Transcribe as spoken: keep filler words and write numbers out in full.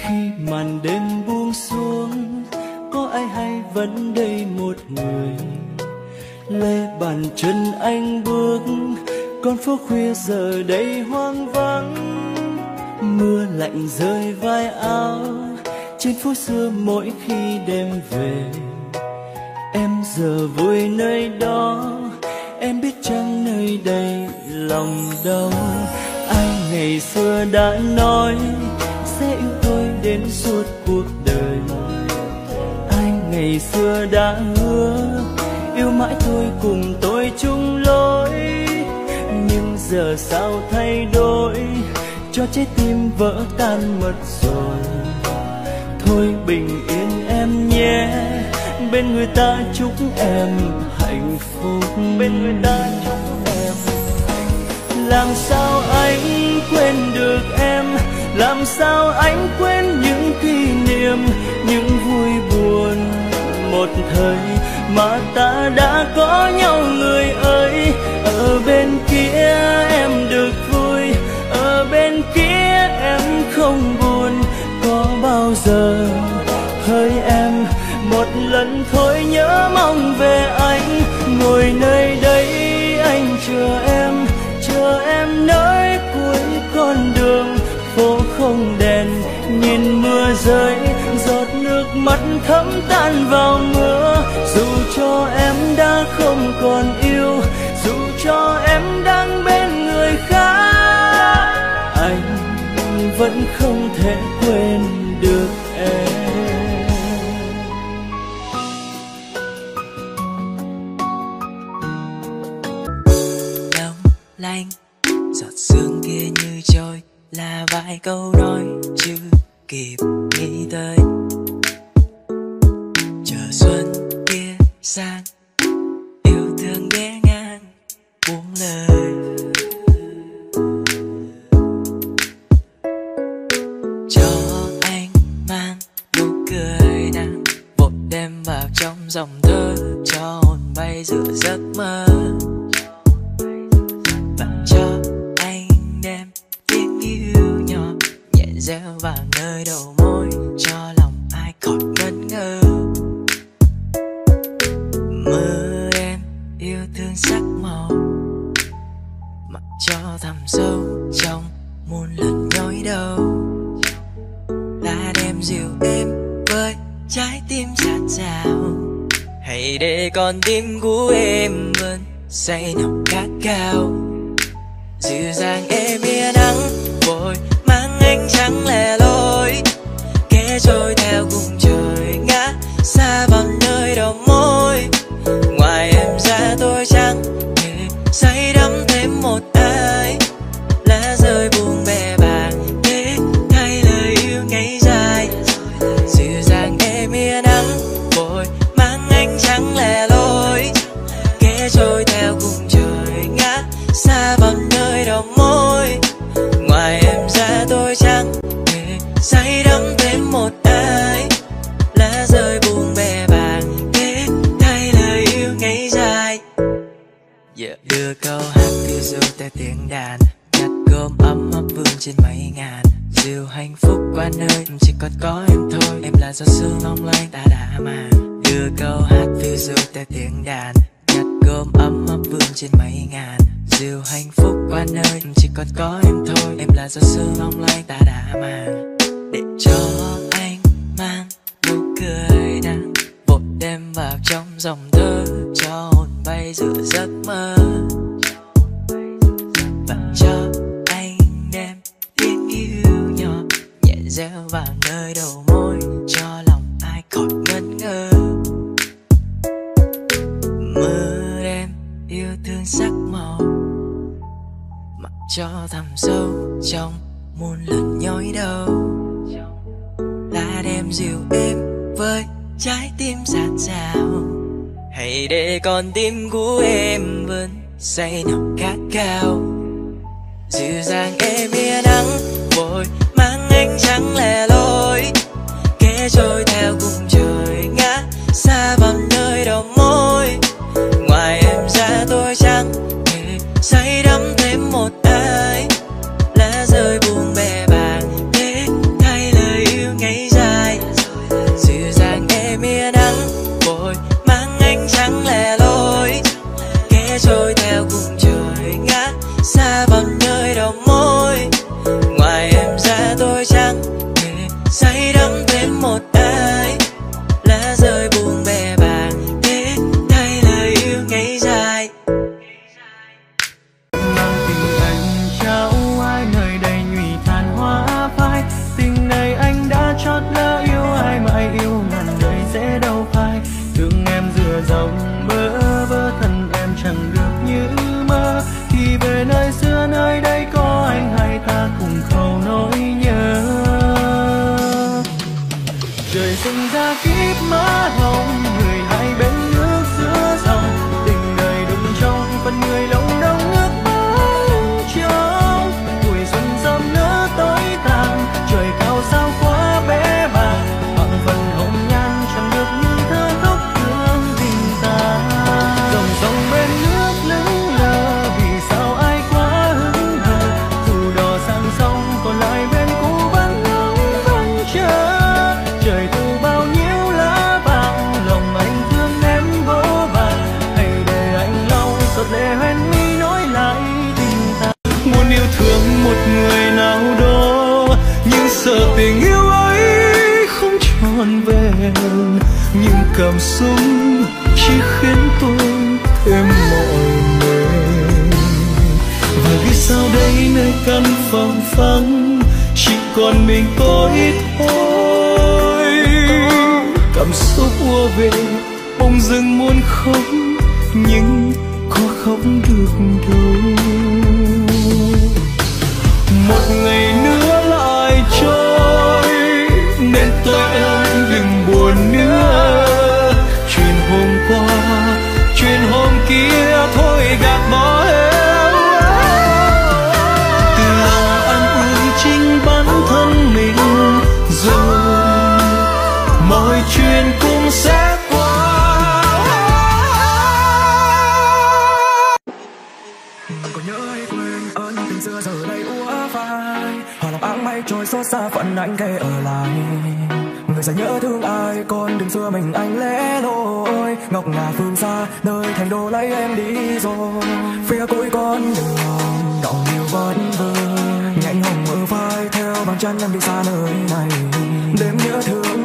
Khi màn đêm buông xuống, có ai hay vẫn đây một người lê bàn chân anh bước. Con phố khuya giờ đây hoang vắng, mưa lạnh rơi vai áo trên phố xưa mỗi khi đêm về. Em giờ vui nơi đó, em biết chăng nơi đây lòng đau. Ai ngày xưa đã nói sẽ yêu tôi đến suốt cuộc đời, ai ngày xưa đã hứa yêu mãi tôi cùng tôi chung lối. Nhưng giờ sao thay đổi, cho trái tim vỡ tan mất rồi. Thôi bình yên em nhé, bên người ta chúc em hạnh phúc, bên người ta chúc em. Làm sao anh quên được em, làm sao anh quên những kỷ niệm, những vui buồn một thời mà ta đã có nhau người ơi. Ở bên kia em được vui, ở bên kia em không buồn. Có bao giờ hỡi em một lần thôi nhớ mong về anh, ngồi nơi đây anh chờ em, chờ em nơi cuối con đường. Phố không đèn, nhìn mưa rơi, giọt nước mắt thấm tan vào mưa. Dù cho em đã không còn yêu, dù cho em đang bên người khác, anh vẫn không thể quên được em. Long lanh giọt sương kia như trôi, là vài câu nói chưa kịp nghĩ tới. Chờ xuân kia sang, yêu thương ghé ngang buông lời. Cho anh mang nụ cười nàng vội đem vào trong dòng thơ, cho hồn bay giữa giấc mơ. Và cho anh đem tiếng yêu nhỏ nhẹ reo vào nơi đầu môi, cho lòng ai khỏi ngẩn ngơ. Mơ em yêu thương sắc màu, mặc cho thẳm sâu trong muôn lần nhói đau. Lá đêm dịu êm với trái tim dạt dào, hãy để con tim của em vẫn say nồng khát khao. Dịu dàng em yên nắng vội mang ánh trắng lẻ loi, kẻ trôi theo cùng trời ngã xa vào nơi đầu môi. Ngoài em ra tôi chẳng thể say đắm thêm một ai, lá rơi buông bè bàng để thay lời yêu ngày dài. Dịu dàng em yên nắng vội mang ánh trắng lẻ loi, kẻ trôi theo cùng trời ngã xa vào nơi đầu môi. Ngoài em ra tôi chẳng thể say đắm thêm một ai, lá rơi buông bè bàng để thay lời yêu ngày dài. Yeah. Đưa câu hát phiêu du theo tiếng đàn, nhặt gom ấm áp vương trên mấy ngàn. Dịu hạnh phúc qua nơi chỉ còn có em thôi, em là giọt sương long lanh ta đã màng. Đưa câu hát phiêu du theo tiếng đàn, nhặt gom ấm áp vương trên mấy ngàn. Dịu hạnh phúc qua nơi chỉ còn có em thôi, em là giọt sương long lanh ta đã màng. Để cho anh mang nụ cười nàng vội đem vào trong dòng thơ, cho hồn bay giữa giấc mơ. Và cho anh đem tiếng yêu nhỏ nhẹ reo vào nơi đầu môi, cho lòng ai khỏi ngẩn ngơ. Mơ đêm yêu thương sắc màu, mặc cho thẳm sâu trong muôn lần nhói đau. Lá đêm dịu êm với trái tim dạt dào, hãy để con tim của em vẫn say nồng khát khao. Dịu dàng em yên nắng vội mang ánh trắng lẻ loi, kẻ trôi theo cùng trời ngã xa vào nơi đầu môi. Ngoài em ra tôi chẳng thể say đắm thêm một ai, lá rơi buông bè bàng để thay lời yêu ngày tình ra kiếp má hồng, người hai bên nước giữa dòng, tình đời đụng trong phần người lòng đông nước mắt trong. Tuổi xuân râm nở tối tàn, trời cao sao quá bé bàng, bằng phần hồng nhan chẳng được như thơ khóc thương tình ta. Dòng sông bên nước lững lờ, vì sao ai quá hững hờ, dù đò sang sông còn lại bên cũ vắng ngóng vẫn chờ. Trời thu bao nhiêu lá vàng, lòng anh thương em vô vàn, hãy để anh lau giọt lệ hoen mi nói lại tình ta. Muốn yêu thương một người nào đó, nhưng sợ tình yêu ấy không trọn vẹn, nhưng cảm xúc chỉ khiến tôi thêm mỏi mệt. Và vì sao đây nơi căn phòng vắng chỉ còn mình tôi thôi. Cảm xúc ùa về bỗng dưng muốn khóc, nhưng có khóc được đâu. Một ngày nữa lại trôi, nên tôi ơi đừng buồn nữa. Chuyện hôm qua, chuyện hôm kia thôi gạt bỏ hết. Từ lòng an ủi chính bản thân mình, rồi mọi chuyện cũng sẽ qua. Còn nhớ hay quên ơn tình xưa giờ đây úa phai, hoặc lòng áng mây trôi xót xa phận anh kể ở lại. Người sẽ nhớ thương ai, con đừng xưa mình anh lẽ loi. Ngọc ngà phương xa, nơi thành đô lấy em đi rồi. Phía cuối con đường, đọng nhiều vấn vương, nhánh hồng ở vai theo bàn chân em đi xa nơi này. Đêm nhớ thương